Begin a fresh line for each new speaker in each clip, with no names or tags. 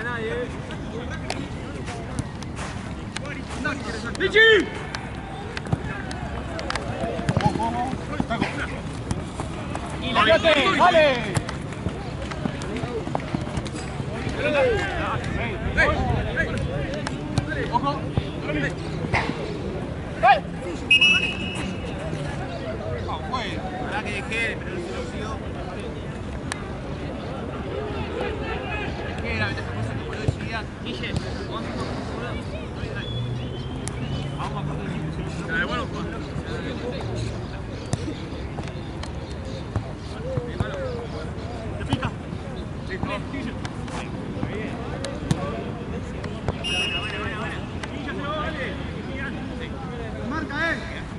a nadie.
¡Lichi! ¡Y la ¡vale! ¡Ojo!
Ahora que dejé, pero no se lo sigo. ¿Qué era? Esta cosa que voló de seguida. Guille, vamos a se la devuelvo. ¿Te pica? Sí, Guille. Marca,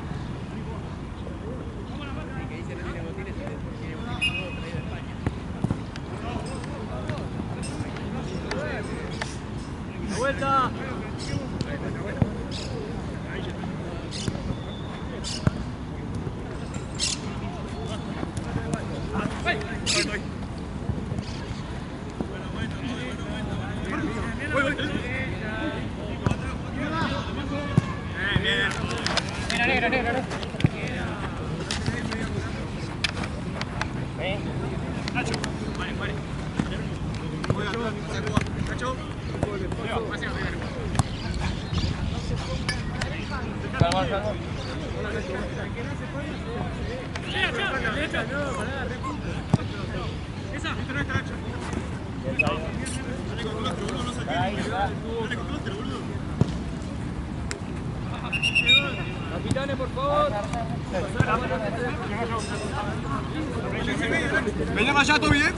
vuelta.
Negra.
Nacho, vale. Nacho.
Calma.
Esa, no está Nacho. Dale con clúster, boludo, no saqué. Dale con clúster, boludo.
Capitanes, por favor.
Venga allá, ¿todo bien?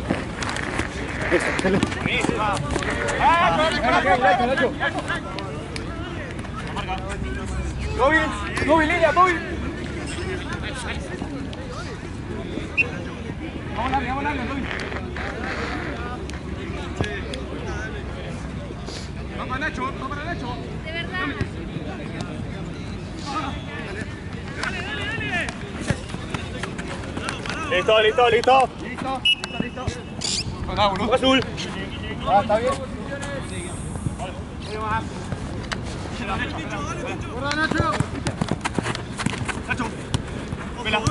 Móvil, línea, móvil. Vamos a darle, móvil.
Vamos para Nacho.
De verdad.
Dale. Listo.
Acá, boludo.
Azul. Está bien.
¡Guarda, Nacho! ¡Nacho! ¡Vela!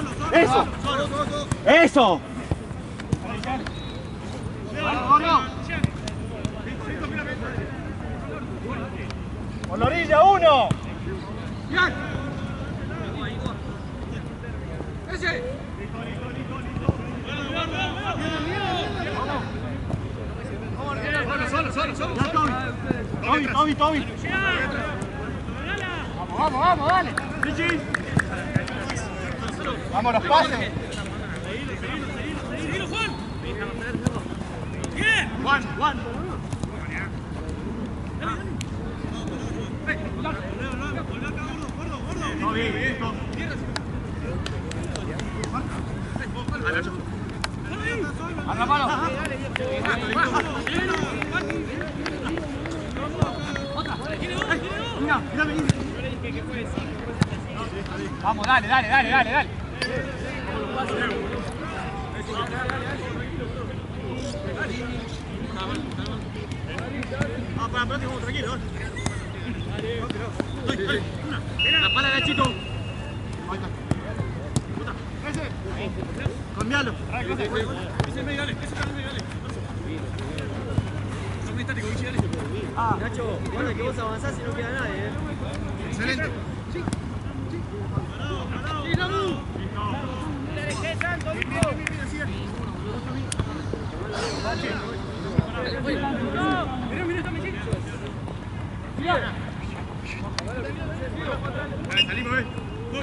¡Eso! ¡Por la orilla, uno!
¡Bien! ¡Ese!
Toby. Vamos, dale.
¡Lichi!
Vamos, los pases.
¡Seguilo, Juan! ¡Bien! Juan. No, bien, listo.
Atrapalo. Vamos, dale.
Para, vamos tranquilo. La pala, Nachito. Ahí está. Cambialo. Ese medio, dale. Son muy estáticos, Guille, dale.
Nacho, bueno que vos avanzás y no queda nadie,
Excelente. Sí. Parado. Sí, Ramu.
No le dejé tanto, hijo.
Mira, sigue. Mira, está metido. Dale, salimos, Voy.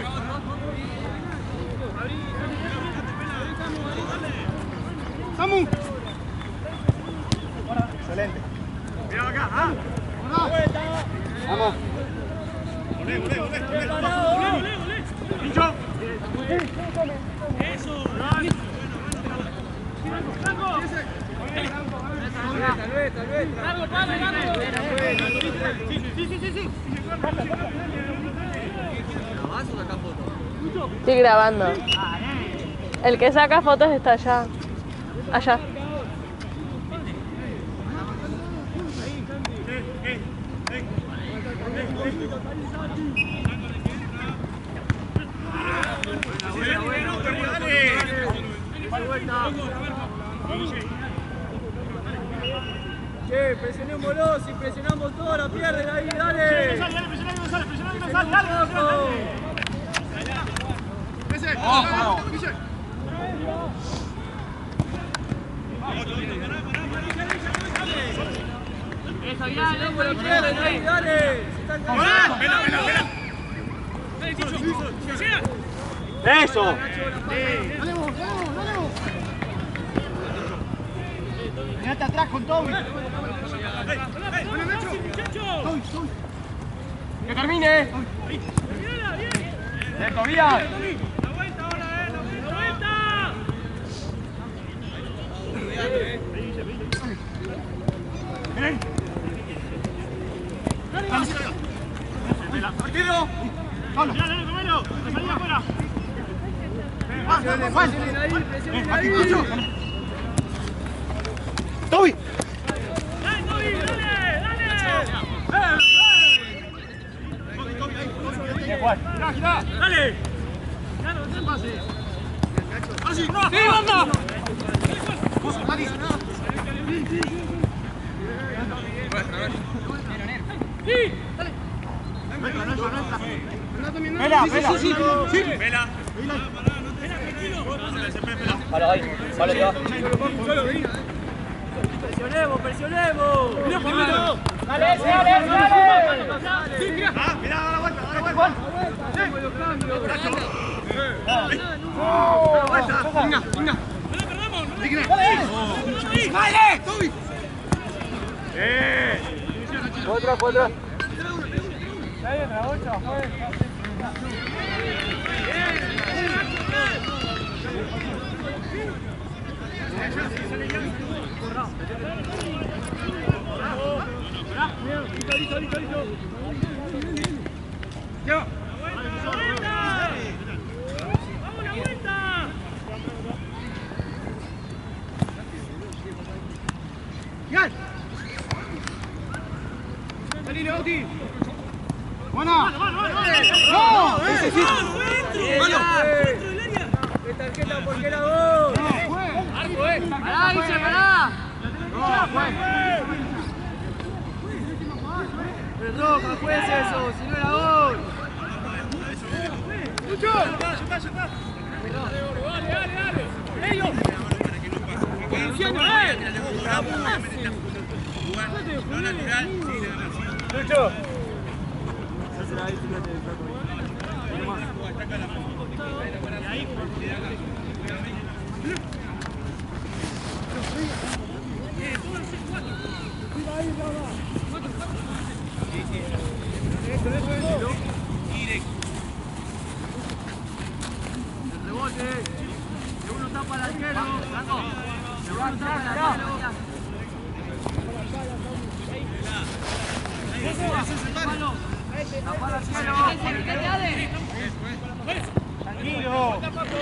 ¡Samu!
Excelente.
Mira acá,
Vamos.
Olé. Pincho. Eso.
Tal vez.
Largo. Sí.
¿Grabás o sacás fotos?
Estoy grabando. El que saca fotos está allá. Allá.
Che, presionémoslo, si presionamos todo la pierden ahí, dale.
Eso, ya,
Presionamos la pierden ahí, dale.
¡Eso! Mirate atrás con Toby. ¡Que termine! ¡De Tobías! ¡Partido! ¡Solo!
Presionen ahí, presionen ahí.
¡Toby!
¡Dale! ¡Sí, anda!
¡Vela, vela! ¡Sí!
¡Vela!
Palo ahí, palo ya.
Presionemos, presionemos.
¡Dale, dale, dale!
¡Sí, mira! ¡Ah, mira, da la vuelta, da la vuelta!
¡Venga, venga!
¡Vale! ¡Toby!
Otra, otra. Ahí entra, otra, ¡Buena! ¡No! ¡Ese sí!
¿Qué tarjeta porque era gol?
¡Pará, Guille, pará!
Es roja, juez eso, si no era gol.
¡Lucho!
Que uno tapa al arquero. Que uno tapa al arquero. Tapa al arquero.
¡Tranquilo!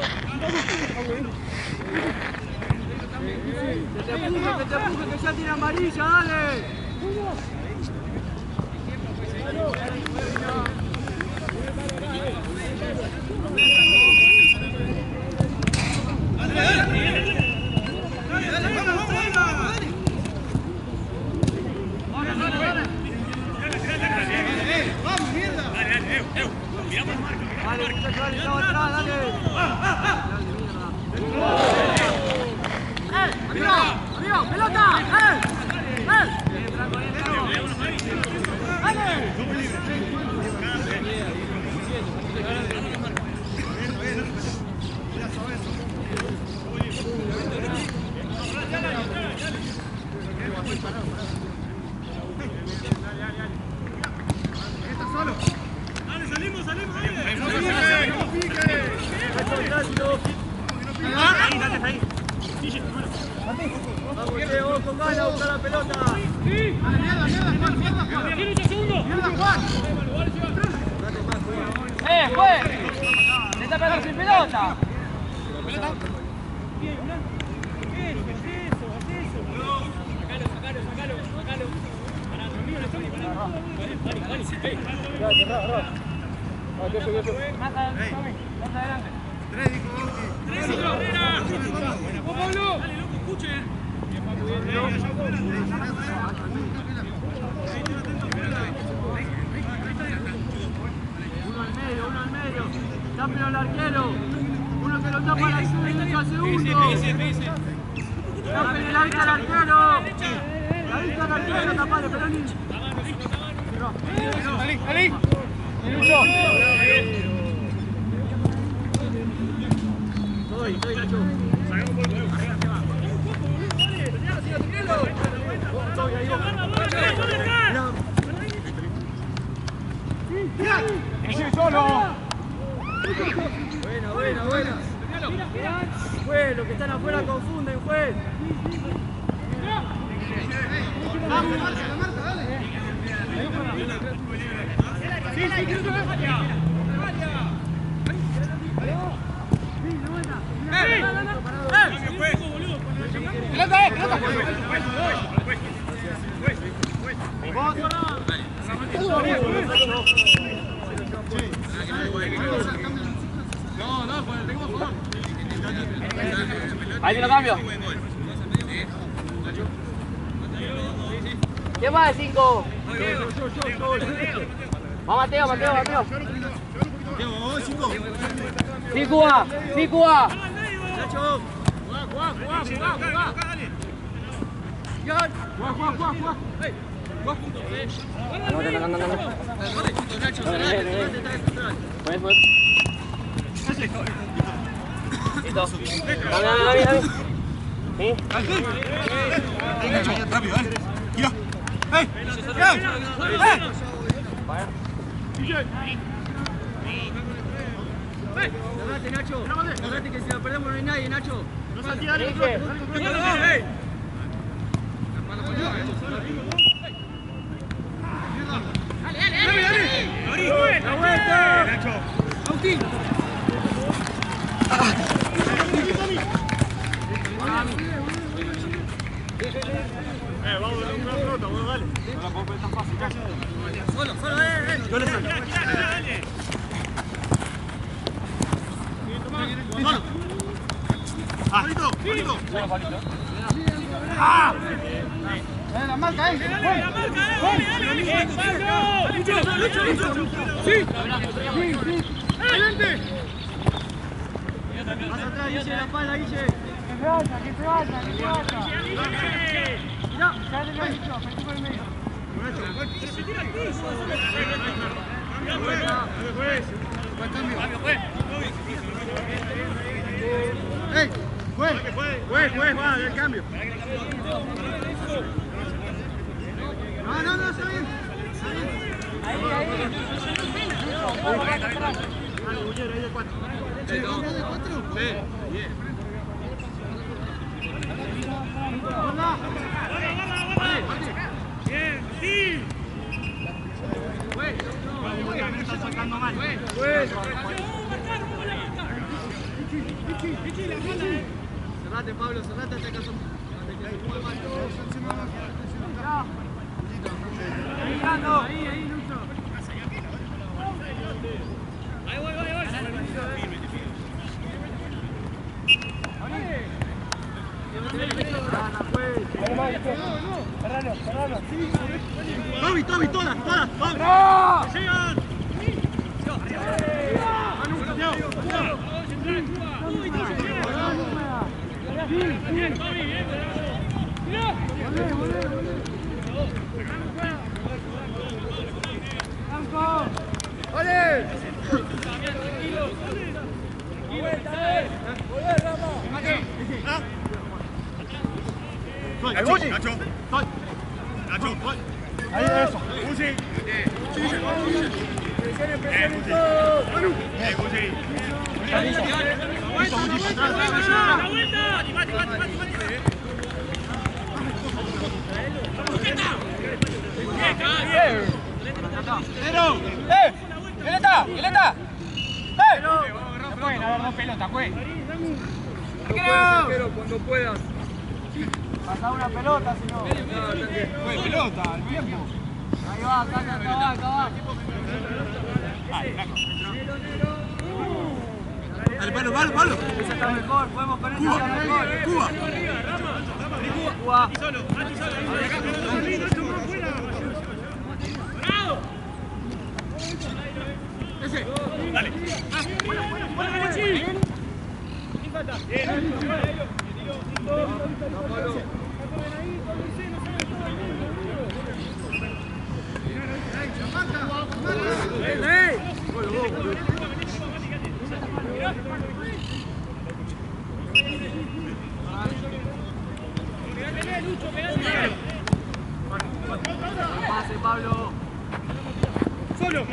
Que te empuje, que ya tiene amarilla, dale. Dale, muchachos, dale, estaba atrás, dale. ¡Arriba! ¡Arriba! ¡Pelota! Vamos, Diego, con ganas a buscar la pelota.
¡Juez! ¡Se está quedando sin pelota!
Sacalo. Para, amigo, Tony, para. Vale.
Más adelante.
Uno al medio. Tápelo al arquero. Uno que lo tapa a la derecha al segundo. Tápele la vista al arquero. La vista al arquero, tapale, Peroni.
Ali. Lucho.
Estoy, Nacho.
¡Ese solo!
Buena. Juez, los que están afuera confunden, juez.
Ahí te lo cambio. ¿Quién va de 5? Va Mateo. Sí, Cuba.
Nacho.
Pues. Listo. Dame. ¿Sí?
Rápido, dale. Tira. ¡Ey!
Cerrate, Nacho. Cerrate que si la perdemos no hay nadie, Nacho. ¡La vuelta! ¡Agustín!
Vamos a dar una pelota, bueno, dale. No la puedo tan fácil.
Solo,
Yo le saco. Palito. ¡Ah! La marca ahí. Sí. Adelante.
Más atrás, Guille, la espalda, Guille.
Que se vaya.
Mirá.
¡Ey! ¡Juez! Va, del cambio. No, está bien. Ahí. Ahí de 4. ¿De 4? Sí, bien. Bien, sí. Me está sacando mal.
Cerrate, Pablo, cerrate hasta acaso. Ahí, Lucho. Ahí voy.
Toby, todas.
¡No!
¡Sigan! ¡Vale! Nacho. Ahí eso. Uzi.
¡Violeta!
Pueden haber 2 pelotas, pues.
Pero cuando puedas.
Pasa una pelota, si no. Pelota, al tiempo.
Ahí va, acá va.
Dale, palo.
Esa está mejor, podemos con esa está mejor.
Cuba.
Cuba.
Ese. Dale.
Pase, Pablo.
Solo.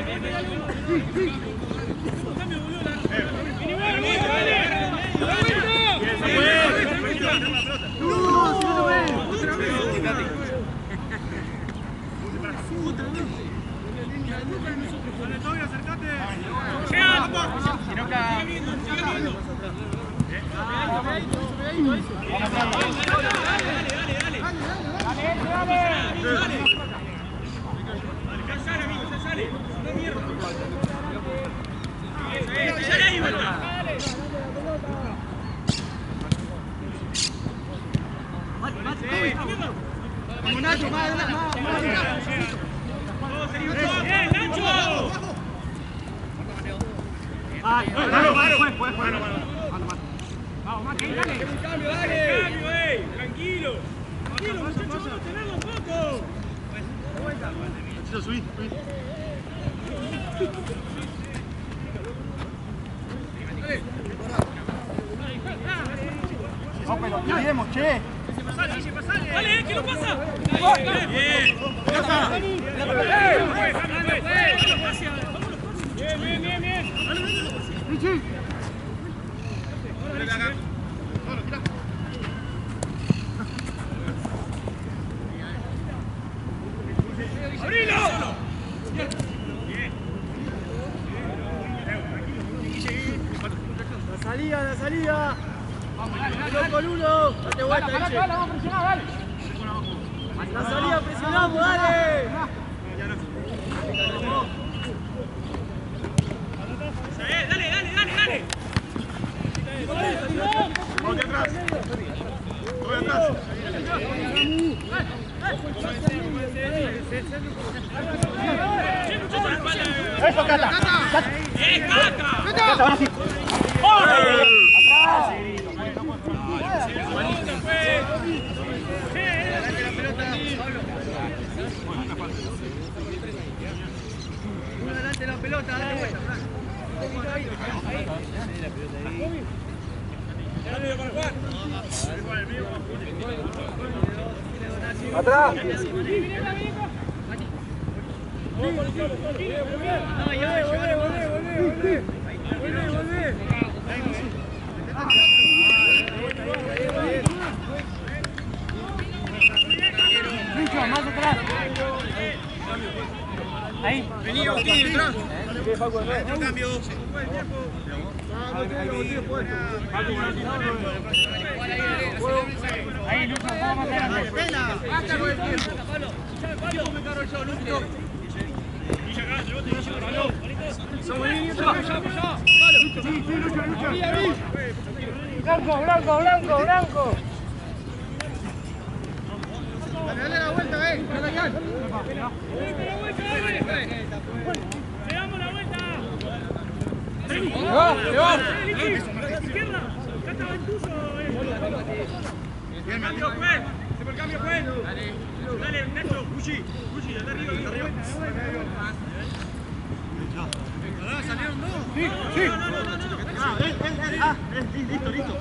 Dale, que lo pasa.
Bien.
La salida. Uno con uno. Date vuelta, Iche.
Vamos a presionar, dale.
La salida presionamos, dale.
Dale.
Voy atrás. Eso, Cata.
Cata.
Uno delante de la pelota, dale vuelta, Fran.
Atrás.
Volvé.
Mucho, más atrás. Ahí.
Vení, Agustín, detrás. Cambio.
Ahí, Lucho, vamos más adelante. Blanco.
Dale la vuelta,
¡Llegamos la vuelta!
¡Llevamos!
Izquierda. Cata Ventuso.
Bien, Mateo.
Se cambio, Juan. Dale, Nacho. Gucci, de arriba.
¿Salieron dos?
Sí.
No. Listo.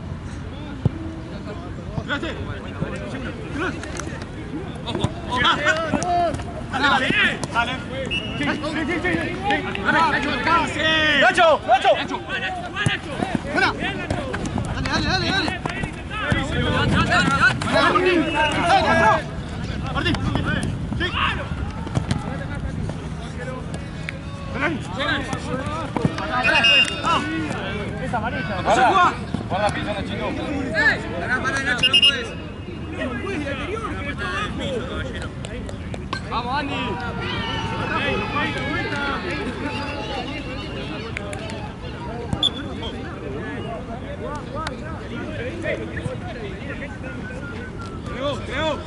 ¡Gracias! ¡Dale! ¡Nacho! ¡Fuera! ¡Dale! ¡Martín! ¡Sí!
Esa amarilla. Guarda pisando, chico.
Pará, Nacho, no puedes.
Vamos, Andy.
Creo.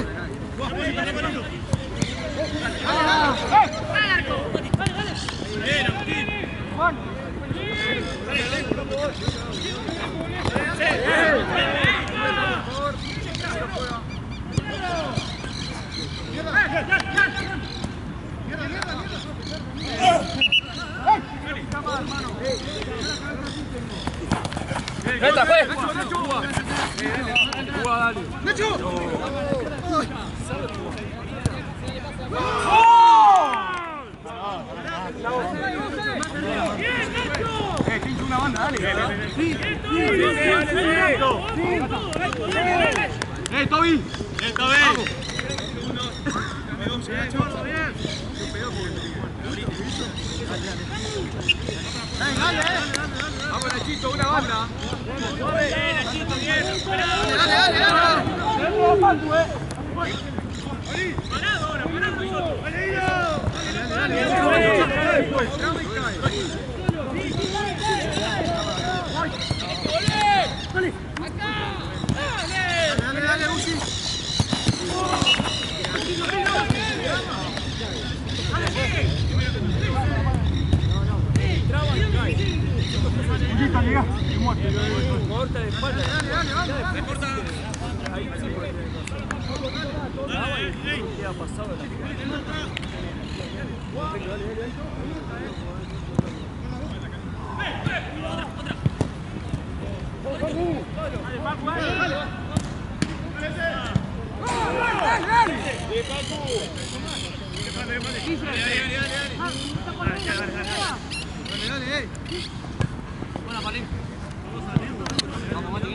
Bien, Agustín.
¡Reta, pues!
Pincho una banda, dale. Toby. Vamos, Nachito, una banda.
Bien, Nachito, bien. Parado ahora, parado nosotros.
Dale, Uzi.
Corta de espalda. Ya ha pasado la
Buena, Palín. Vamos, Mati.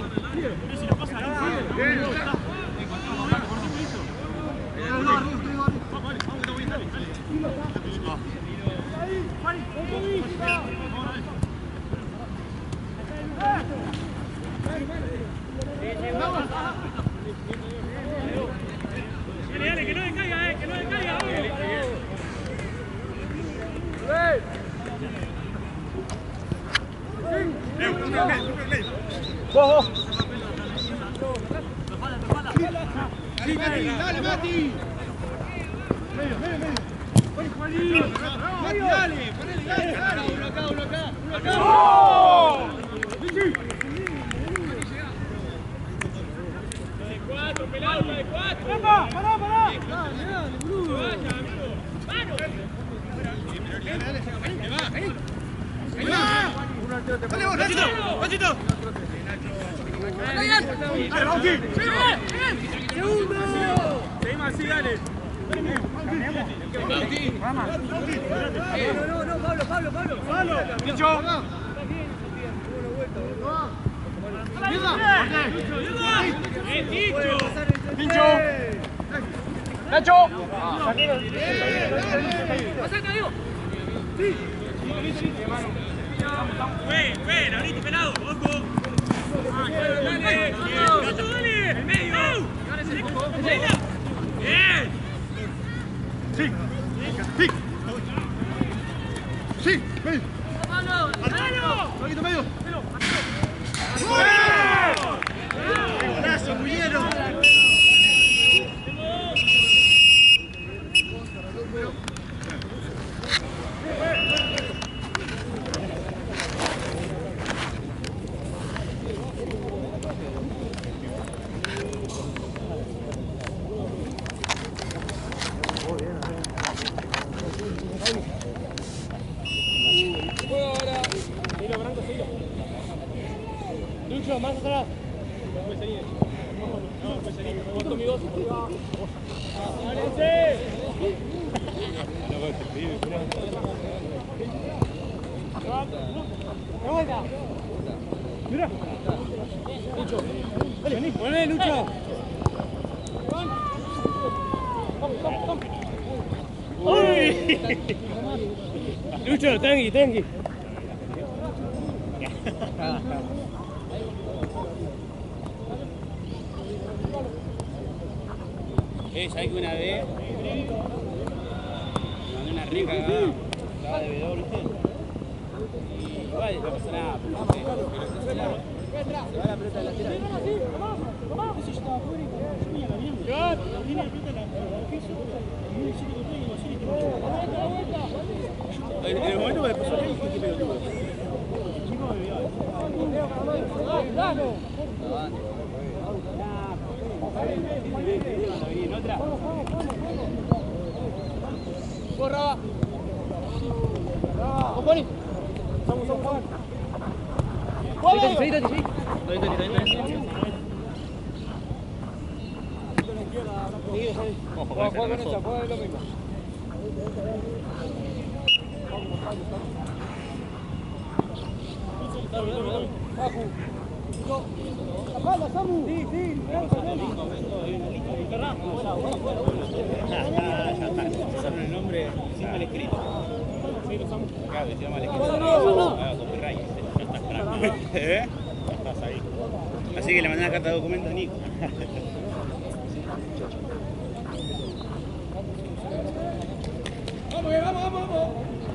Dale, que no descaiga, que no descaiga.
Dale, Mati. Medio. Mati, dale. Uno acá.
De 4, pelado, de 4.
Pará.
Dale, boludo. Vaya, amigo. ¡Mano!
Dale vos, Nachito. Dale, Bauti.
¡Segundo!
Seguimos así, dale.
No, Pablo.
Pincho. Pincho.
¡Nacho!
¡Pasate, amigo! Ven, ahorita pelado, ojo. Dale, el medio. Bien.
Sí, medio.
¡Mano!
Poquito medio. Brazo, Mullero.
Lucho, más atrás.
Mira. Lucho. Dale, vení. Ponle, Lucho. Vamos.
¡Uy! Lucho, tengui. ¿Sabes que una vez me mandé una rica acá de W, ¿viste? Y igual no pasa nada, pero no sé,
En el momento que le pasó ahí, ¿qué pelotudo?
Corra. Componi. Juega con esa, juega lo mismo.
Usaron el nombre sin mal escrito. Claro, decía mal escrito. Copyright. Ya estás ahí. Así que le mandé una carta de documento a Nico. Vamos.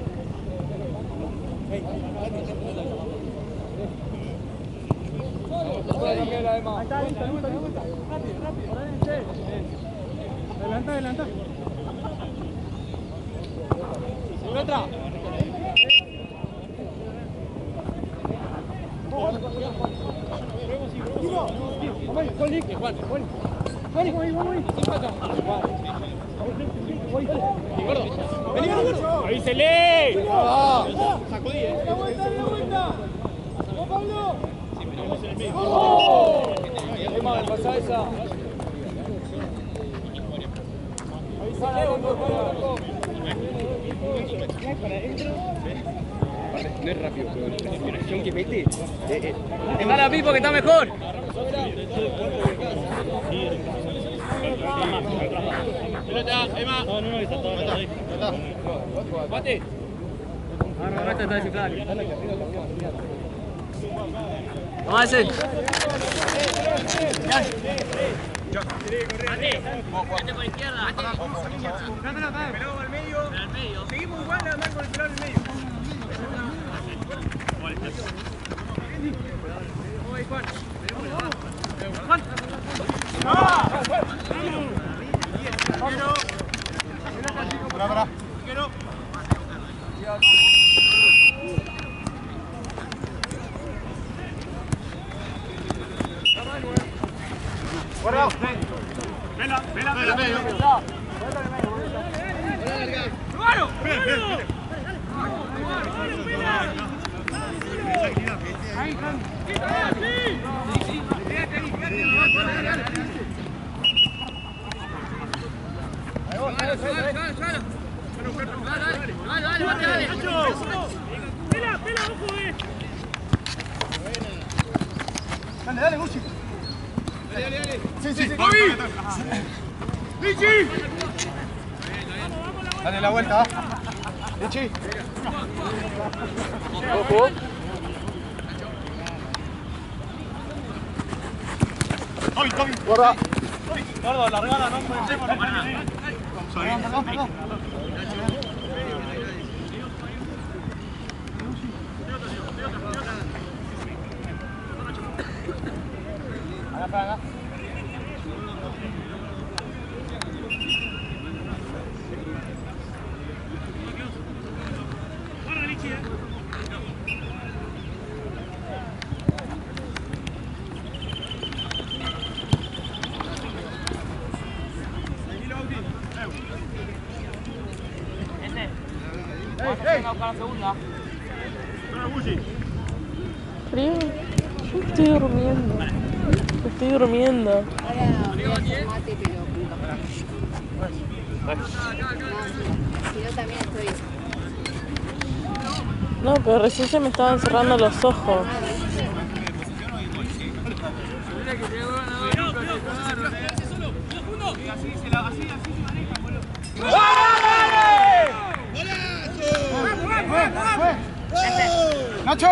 Adelanta.
Entra.
Ahí se lee.
Sacudí,
¡La vuelta! ¡No, Pablo!
Pasa esa. Ahí sale,
No es rápido, pero la respiración que mete.
Dale a Pipo que está mejor.
Pelota, Emma. No, está todo ahí.
Bate.
Ahora está desinflado.
Vamos ese.
Vete por izquierda.
Pelado al medio. Seguimos igual, nada más con el pelado en el medio. Pará. Guarda. Vela. Dale, Gucci. Dale. Sí. ¡Bobby! ¡Lichi! Dale la vuelta, Lichi. Ojo. Toby. Guarda. Gordo, largada, no pensemos en nada. Perdón. Haga.
Frío. Yo estoy durmiendo.
Ahora voy a hacer mate, pero si no también estoy.
No, pero recién se me estaban cerrando los ojos.
¡Nacho!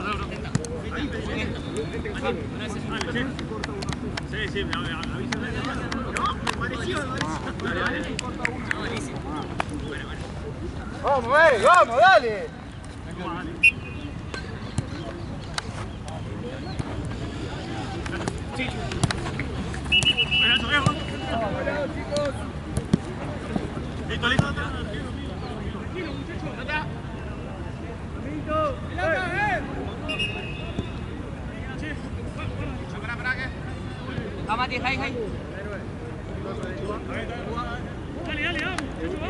Sí, me avísame. No, me pareció. Vamos, dale. Listo, listo.
Ah, Mati, ahí.
Dale, vamos.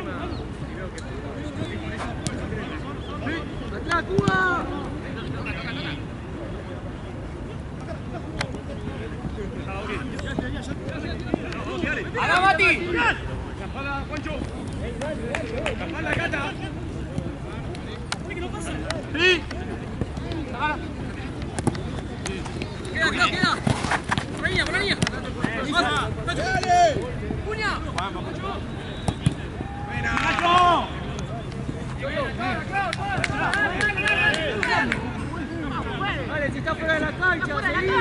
¡Atrás, Cuba!
¡Ahora, Mati!
¡Capala, Juancho! ¡Capala, Cata!
¡Sí!
Queda. Por ahí,
¡Dale!
¡Puña!
Dale, si está fuera de la cancha, seguí.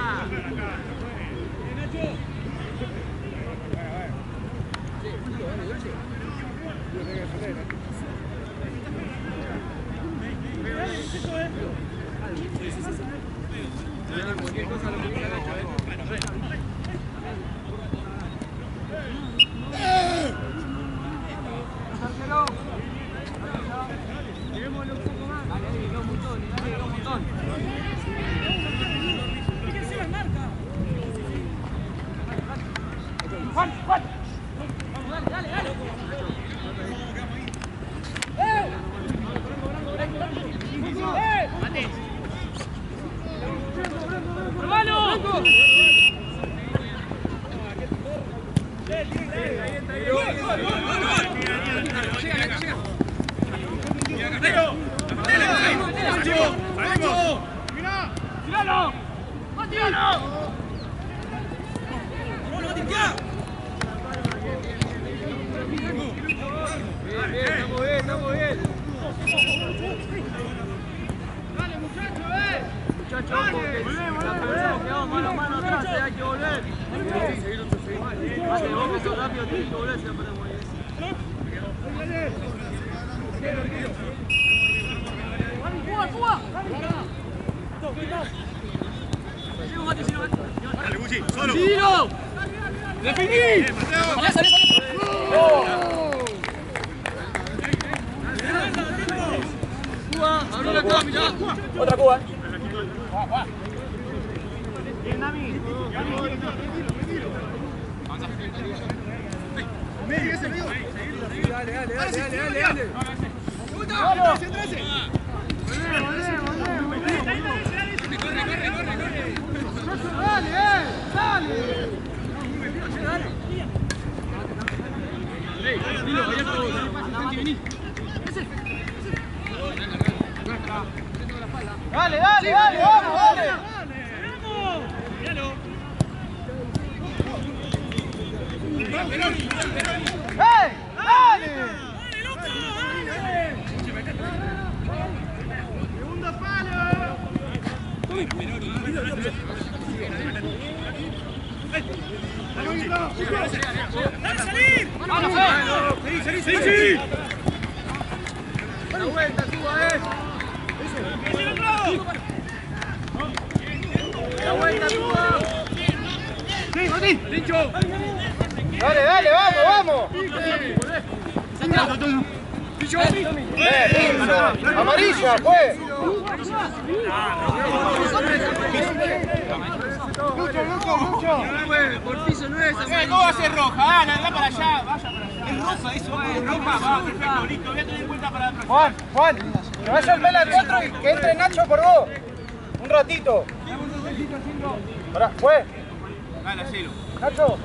Llevémosle un poco más. Dale, dos montones. Juan. Dale.
Mati.
Estamos bien. Dale, muchachos, porque la persona quedamos mano a mano atrás, hay que volver. Mate, vos que sos rápido, tenés que volver si la ponemos ahí. ¡Cuba!
Dale, Gucci, solo.
¡Tiro!
¡Definí!
¡Salí!
Cuba, abrí la cara, mirá.
Otra Cuba.
Bien, Dami. Dale. Dale, vamos, dale. ¡Hey! ¡Dale! ¡Segundo palo! ¡Dale, salir!
¡Sí!
¡La vuelta, Cuba, ¡La vuelta, Cuba!
¡Sí, Mati! ¡Pincho!
Dale, vamos!
¡Pincho!
¡Amarilla, pues! Lucho. Por piso no es.
¿Cómo va a ser roja? Dale, anda para allá, vaya para allá. Es roja eso, es roja. Va, perfecto, listo, voy a tener en cuenta para la próxima.
Juan, que vaya el Vela al otro y que entre Nacho por vos. Un ratito. Pará, fue.
Dale, hacelo.
Nacho.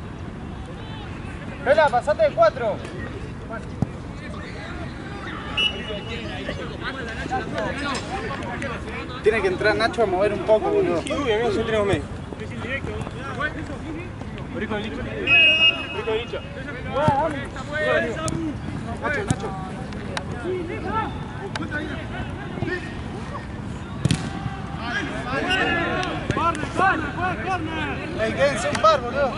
Vela, pasate de 4. Tiene que entrar Nacho a mover un poco, boludo.
Uy, amigo, ya tenemos medio.
Nacho. Ey, quédense un par, boludo.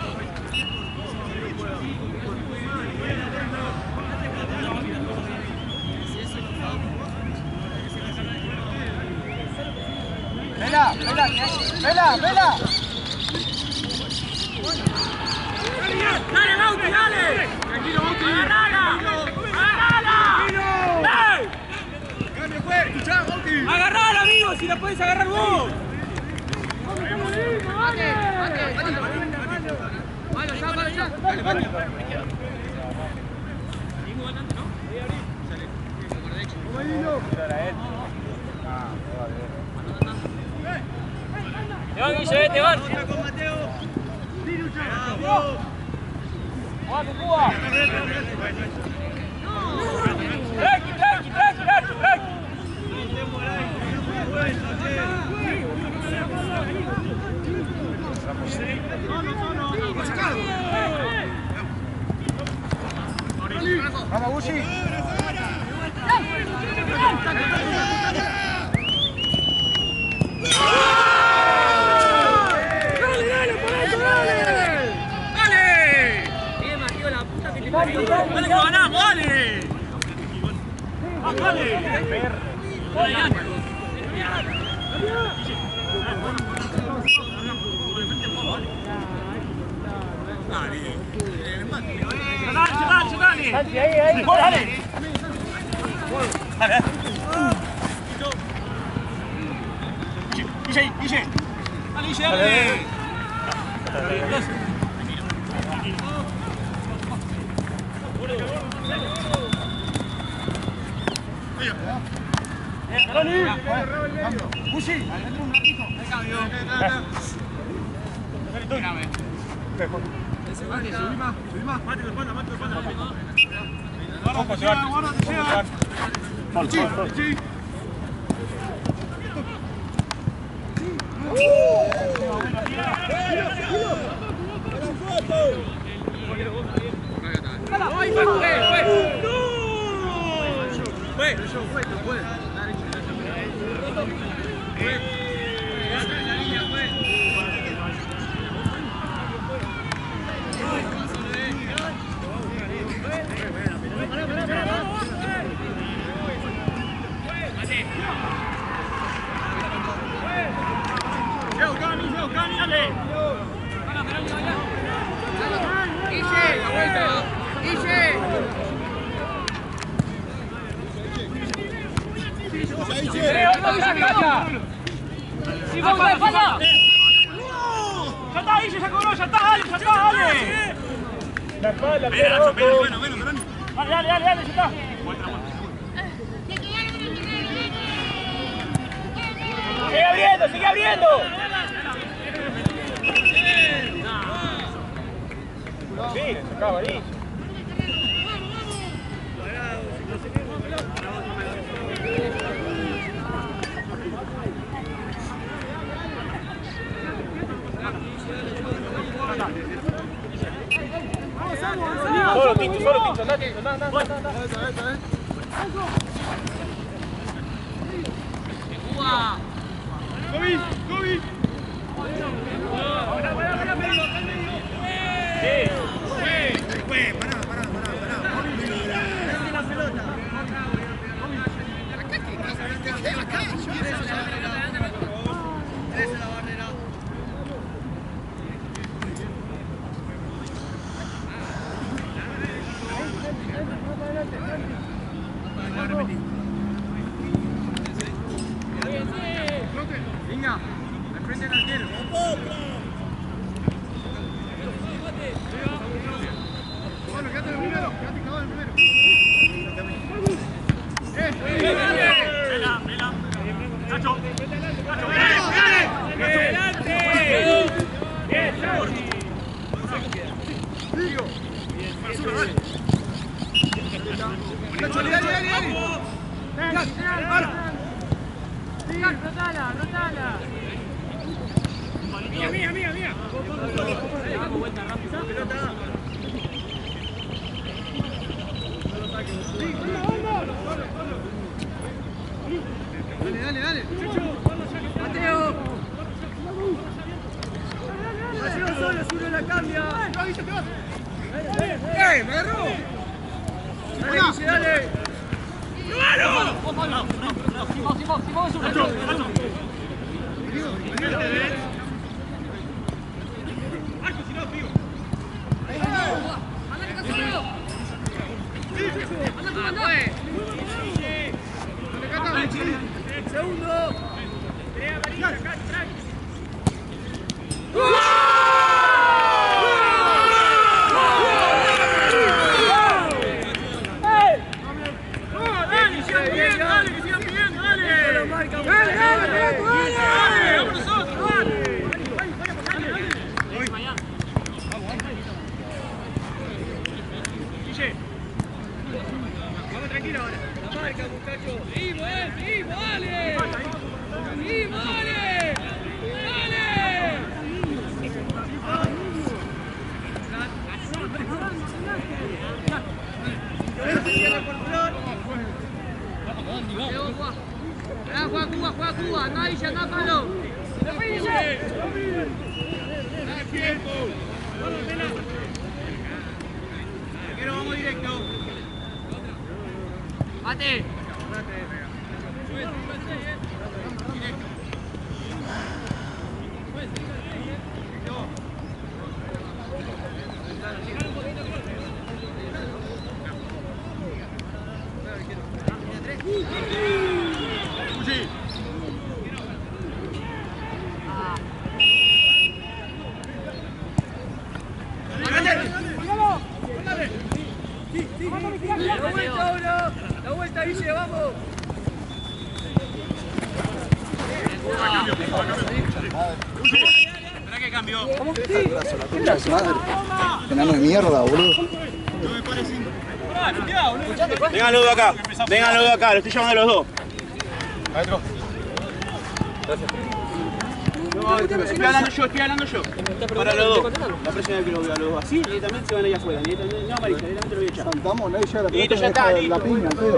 Vela. ¡Dale, Bauti, dale! ¡Tranquilo, Bauti! ¡Agarrala! ¡Agarrala! ¡Ey!
¡Cambio fuerte! ¡Escuchá, Bauti!
¡Agarrala, amigo! ¡Si la podés agarrar vos! ¡Te van, Guille! ¡Te van!
¡Vamos, Bushi!
¡Dale que lo ganamos! ¡Dale! ¡Vamos, dale!
Bushi, adentro un ratito. Subí más. Mate la espalda. Vamos, llevar. Bushi.
¡Sigue abriendo!
Sí, se acaba ahí. Solo Tinto, andate. Gobi. Venga, al frente del arquero. Bueno, quédate en el primero, quédate clavado en el primero. Vela. Nacho. ¡Adelante! ¡Bien, Diego. Dale. Rotala. Mía. Damos vuelta rápido. Pelota. Dale. Mateo. Mateo solo, uno la cambia. ¡Me agarró! Dale. ¡Claro! Simón, es uno. Marco, si no, pigo.
juega Cuba, anda Villa, anda Palo.
Quiero, vamos directo.
Mate. La vuelta, Guille, vamos.
Espera que cambió.
Enano de mierda, boludo.
Vengan los dos acá. Vengan los dos acá. Los estoy llamando a los dos.
Maestro.
Estoy hablando yo. Para los dos. La próxima vez que lo veo a los dos así, directamente se van ahí afuera. No, amarilla, directamente lo voy a echar.
Saltamos, nadie llega a la
Listo, ya
pelota,
está,
deja la
listo.
piña, pedo.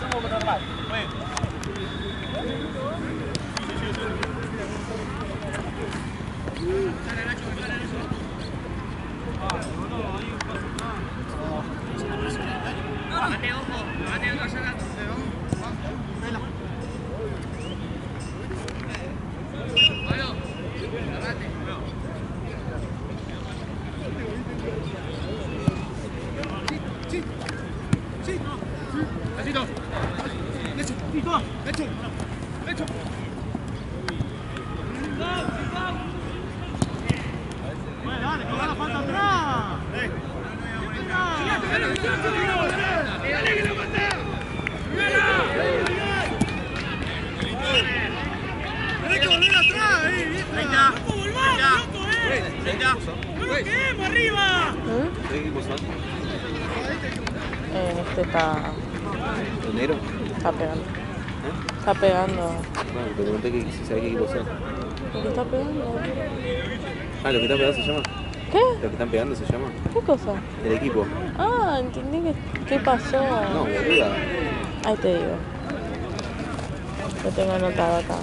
Este está
¿Enero?
pegando. Está pegando.
Bueno, te pregunté que si sabía qué equipo son.
¿Lo que está pegando?
Ah, ¿lo que están pegando se llama?
¿Qué?
¿Lo que están pegando se llama?
¿Qué cosa?
El equipo.
Ah, entendí que... ¿Qué pasó?
No, boluda.
Ahí te digo. Lo tengo anotado acá.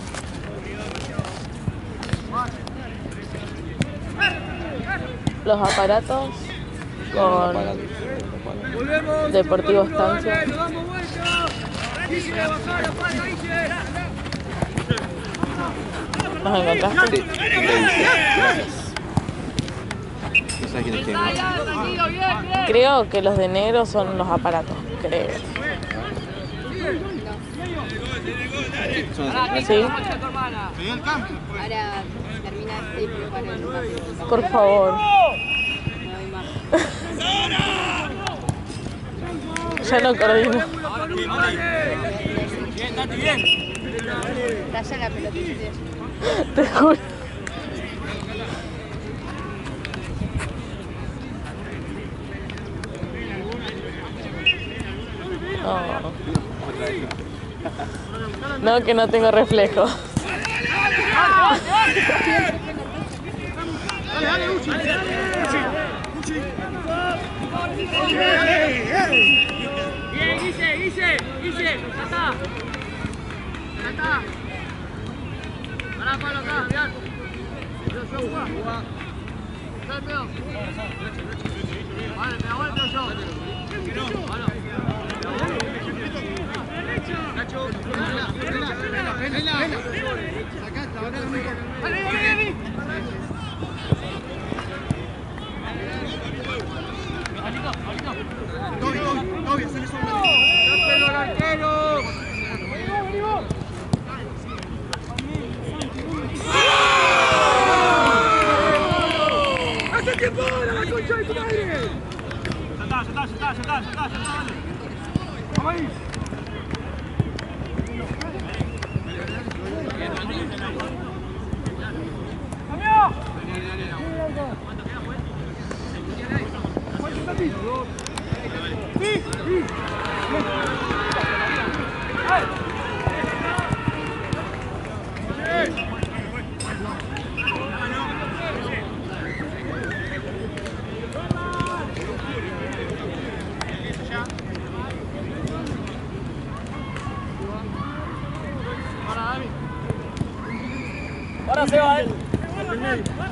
Los aparatos con Deportivo Estancia.
¡Damos vuelta! ¡Guille, bajá la pala, Guille!
¿Los encontraste?
Sí. Gracias. No sabes quién es quién, ¿no?
Tranquilo, bien, bien.
Creo que los de negro son los aparatos, creo. Sí.
Ahora termina este y prepara el pase.
Por favor.
No hay más.
Ya no coordino.
Bien, Tati, bien.
Talla la pelotita.
Te juro. No. No, que no tengo reflejo.
Bien, Guille, ya está. Ya está. Pará, Pablo, acá, bien. Yo juego. Yo el peor. Vale, me aguanto yo. Vale. Nacho. ¡Hace tiempo ahora, la concha de tu madre!
Ya está. Vamos ahí.
Para, Dani.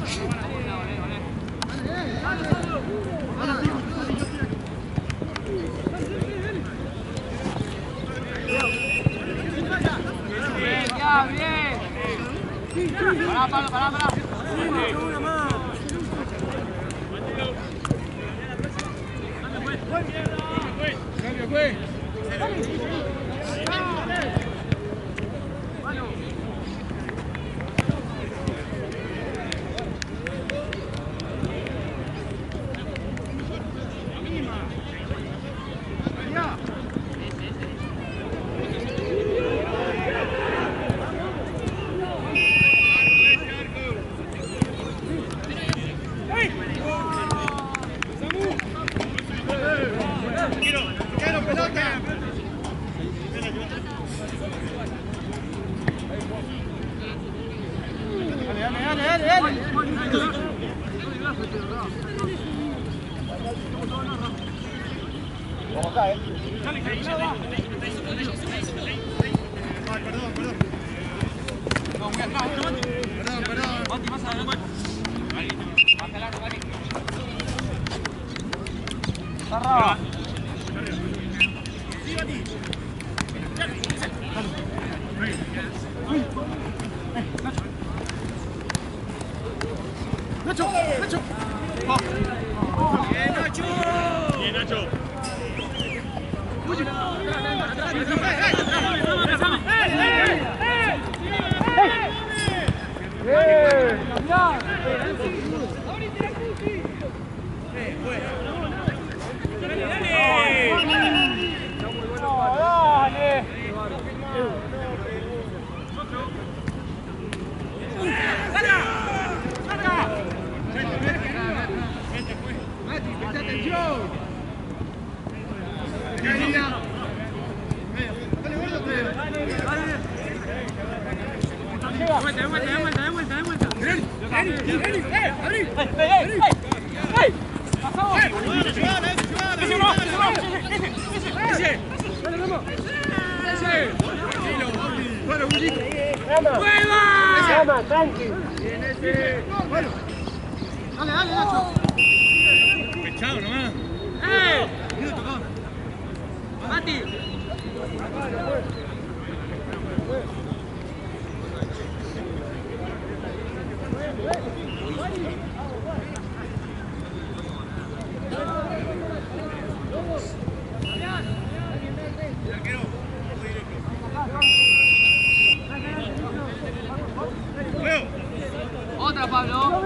Otra, Pablo.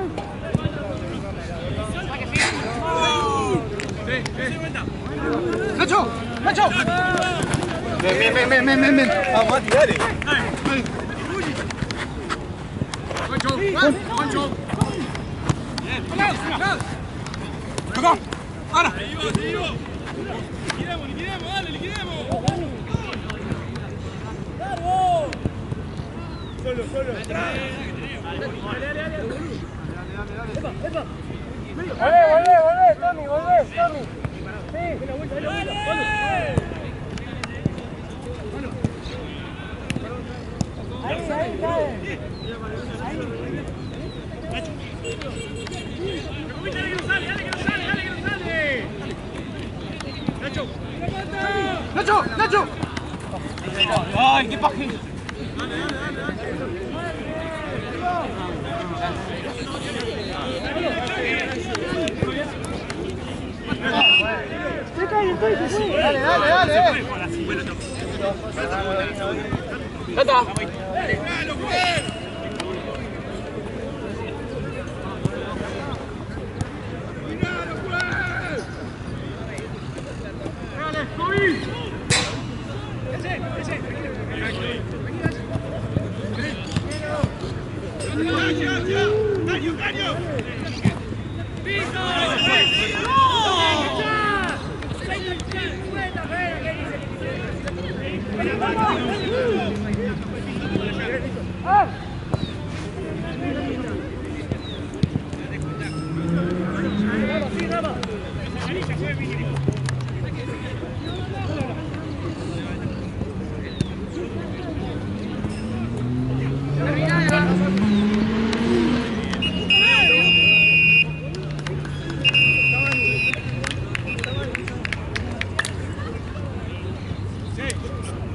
¡Nacho! ¡Nacho! Ven. Vamos, dale. Pancho. Bien. Acá. Ahora. Liquidemos, dale, liquidemos. Solo. Volvé, Tommy. Sí. Ahí, cae. Dale que no sale. Nacho. Ay, qué pajín. Dale.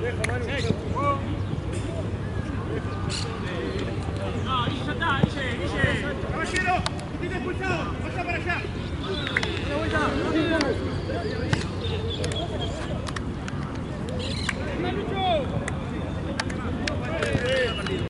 deja, Manu.